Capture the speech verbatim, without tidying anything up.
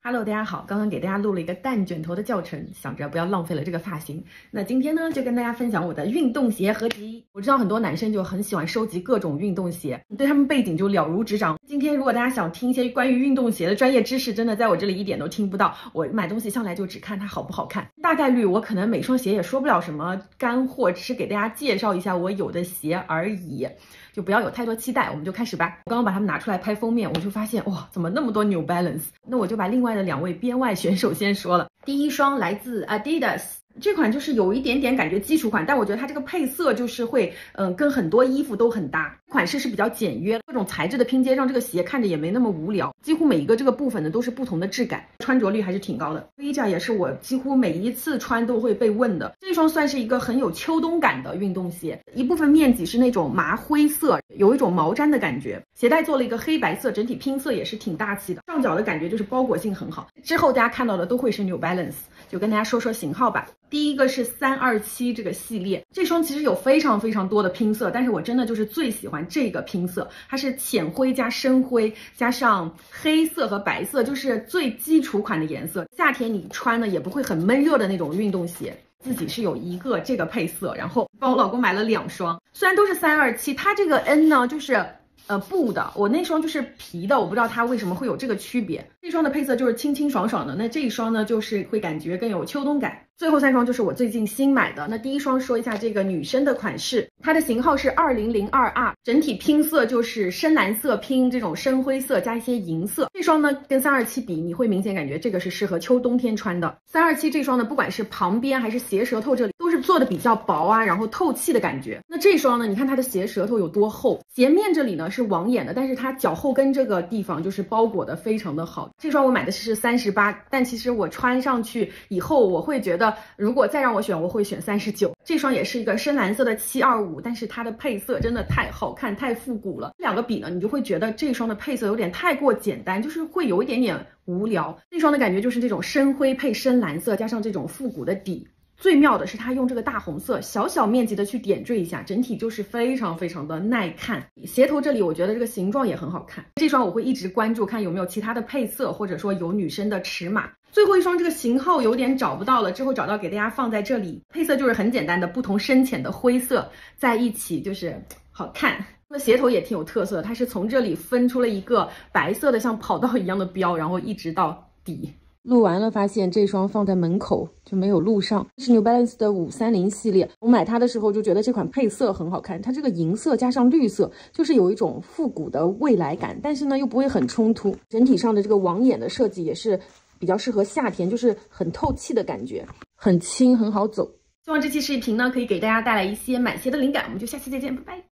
Hello， 大家好，刚刚给大家录了一个蛋卷头的教程，想着不要浪费了这个发型。那今天呢，就跟大家分享我的运动鞋合集。我知道很多男生就很喜欢收集各种运动鞋，对他们背景就了如指掌。今天如果大家想听一些关于运动鞋的专业知识，真的在我这里一点都听不到。我买东西向来就只看它好不好看，大概率我可能每双鞋也说不了什么干货，只是给大家介绍一下我有的鞋而已。就不要有太多期待，我们就开始吧。我刚刚把它们拿出来拍封面，我就发现哇，怎么那么多 New Balance？ 那我就把另外的两位边外选手先说了。第一双来自 Adidas。这款就是有一点点感觉基础款，但我觉得它这个配色就是会，嗯、呃，跟很多衣服都很搭。款式是比较简约，各种材质的拼接让这个鞋看着也没那么无聊。几乎每一个这个部分呢都是不同的质感，穿着率还是挺高的。V 甲也是我几乎每一次穿都会被问的。这双算是一个很有秋冬感的运动鞋，一部分面积是那种麻灰色，有一种毛毡的感觉。鞋带做了一个黑白色，整体拼色也是挺大气的。上脚的感觉就是包裹性很好。之后大家看到的都会是 New Balance， 就跟大家说说型号吧。第一个是三二七这个系列，这双其实有非常非常多的拼色，但是我真的就是最喜欢这个拼色，它是浅灰加深灰加上黑色和白色，就是最基础款的颜色。夏天你穿呢也不会很闷热的那种运动鞋。自己是有一个这个配色，然后帮我老公买了两双，虽然都是三二七，它这个 N 呢就是呃布的，我那双就是皮的，我不知道它为什么会有这个区别。这双的配色就是清清爽爽的，那这一双呢就是会感觉更有秋冬感。最后三双就是我最近新买的。那第一双说一下这个女生的款式，它的型号是二零零二 R， 整体拼色就是深蓝色拼这种深灰色加一些银色。这双呢跟三二七比，你会明显感觉这个是适合秋冬天穿的。三二七这双呢，不管是旁边还是鞋舌头这里都是做的比较薄啊，然后透气的感觉。那这双呢，你看它的鞋舌头有多厚，鞋面这里呢是网眼的，但是它脚后跟这个地方就是包裹的非常的好。这双我买的是三十八，但其实我穿上去以后，我会觉得如果再让我选，我会选三十九。这双也是一个深蓝色的七二五，但是它的配色真的太好看，太复古了。两个比呢，你就会觉得这双的配色有点太过简单，就是会有一点点无聊。这双的感觉就是这种深灰配深蓝色，加上这种复古的底。最妙的是它用这个大红色小小面积的去点缀一下，整体就是非常非常的耐看。鞋头这里我觉得这个形状也很好看。这双我会一直关注，看有没有其他的配色，或者说有女生的尺码。最后一双这个型号有点找不到了，之后找到给大家放在这里。配色就是很简单的不同深浅的灰色在一起，就是好看。那鞋头也挺有特色，它是从这里分出了一个白色的像跑道一样的标，然后一直到底。录完了发现这双放在门口就没有录上，是 New Balance 的五三零系列。我买它的时候就觉得这款配色很好看，它这个银色加上绿色就是有一种复古的未来感，但是呢又不会很冲突。整体上的这个网眼的设计也是比较适合夏天，就是很透气的感觉，很轻很好走。希望这期视频呢可以给大家带来一些买鞋的灵感，我们就下期再见，拜拜。